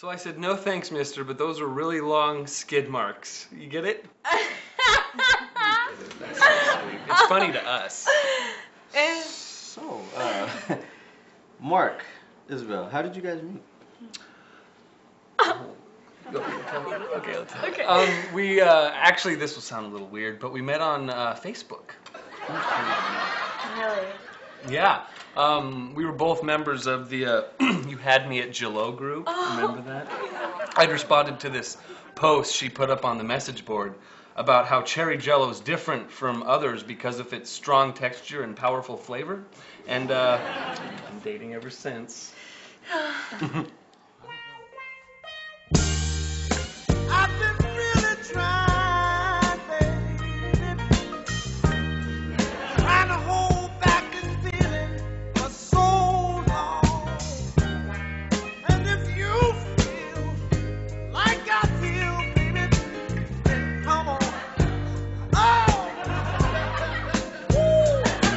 So I said, no thanks, mister, but those are really long skid marks. You get it? That's so sweet. It's funny to us. So, Mark, Isabel, how did you guys meet? Okay, let's we actually, this will sound a little weird, but we met on Facebook. Really? Yeah. We were both members of the You Had Me at Jello group. Remember that? I'd responded to this post she put up on the message board about how cherry Jello is different from others because of its strong texture and powerful flavor. And I've been dating ever since. I've been really trying, baby, trying to hold back this feeling for so long. And if you feel like I feel, baby, then come on. Oh! Woo!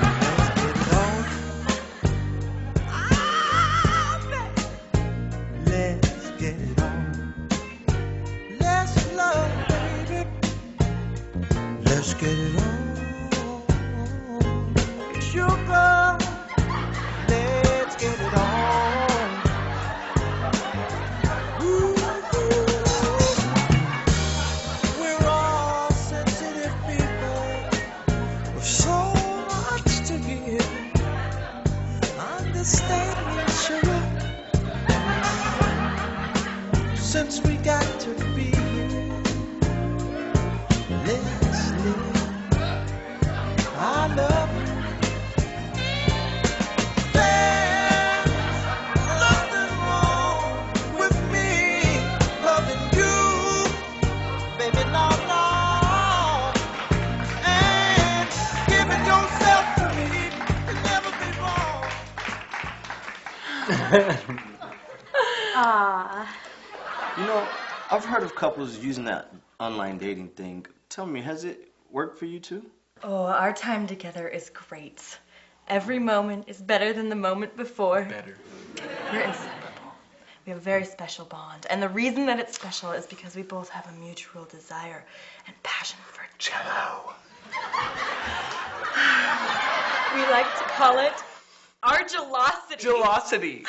Let's get it on. Let's love, baby. Let's get it on. Sugar, let's get it on. Ooh, we're all sensitive people with so much to give. Understand me, sugar. Since we got to be here, let's live our love. There's nothing wrong with me loving you, baby, no, no. And giving yourself to me can never be wrong. Aww. You know, I've heard of couples using that online dating thing. Tell me, has it worked for you too? Oh, our time together is great. Every moment is better than the moment before. Better. We're inseparable. We have a very special bond. And the reason that it's special is because we both have a mutual desire and passion for Jello. We like to call it our Jelocity. Jelocity.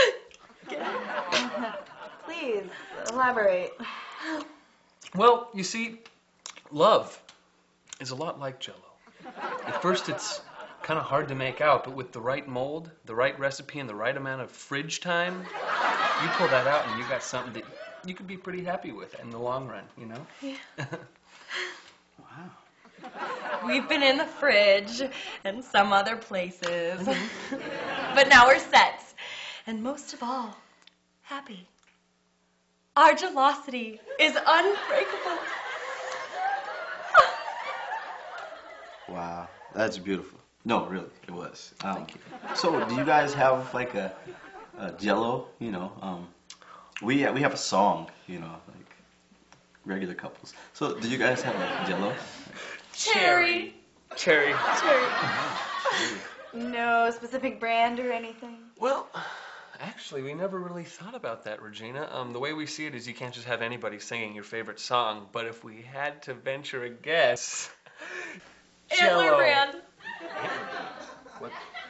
Please, elaborate. Well, you see, love is a lot like Jello. At first, it's kind of hard to make out, but with the right mold, the right recipe, and the right amount of fridge time, you pull that out and you got something that you could be pretty happy with in the long run, you know? Yeah. Wow. We've been in the fridge and some other places. But now we're set. And most of all, happy. Our Jelocity is unbreakable. Wow, that's beautiful. No, really, it was. Thank you. So, do you guys have like a Jello? You know, we have a song. You know, like regular couples. So, do you guys have like Jello? Cherry. Cherry. No specific brand or anything? Well, actually, we never really thought about that, Regina. The way we see it is you can't just have anybody singing your favorite song, but if we had to venture a guess... Antler brand. What?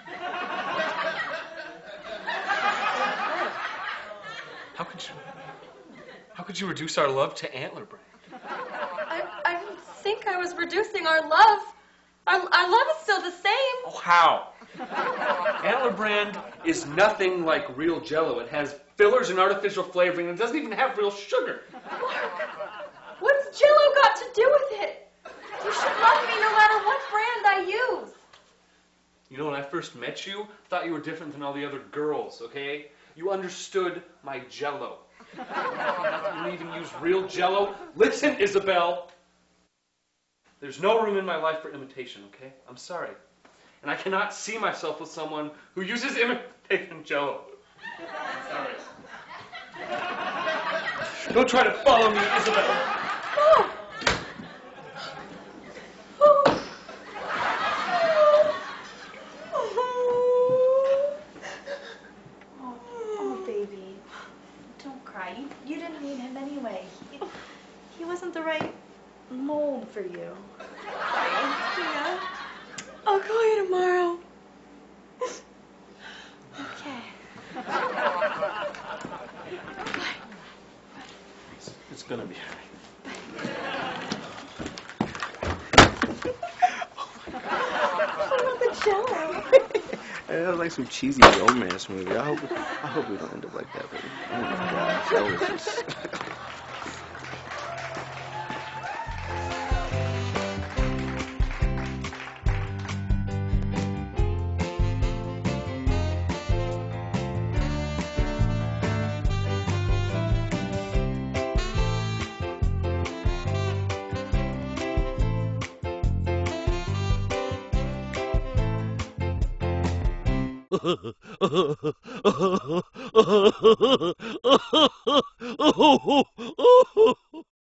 How could you reduce our love to Antler brand? I don't think I was reducing our love. Our love is still the same. Oh, how? Antler brand is nothing like real Jello. It has fillers and artificial flavoring, and it doesn't even have real sugar. Mark, what's Jello got to do with it? You should love me no matter what brand I use. You know, when I first met you, I thought you were different than all the other girls, okay? You understood my Jello. Not that you even use real Jello. Listen, Isabel. There's no room in my life for imitation, okay? I'm sorry. And I cannot see myself with someone who uses imitation Jello. I'm sorry. Don't try to follow me, Isabel. Oh. Oh, baby. Don't cry. You didn't Yeah. I'll call you tomorrow. Okay. It's gonna be What about the Jello? That was like some cheesy romance movie. I hope we don't end up like that, baby. Oh my gosh, that was just.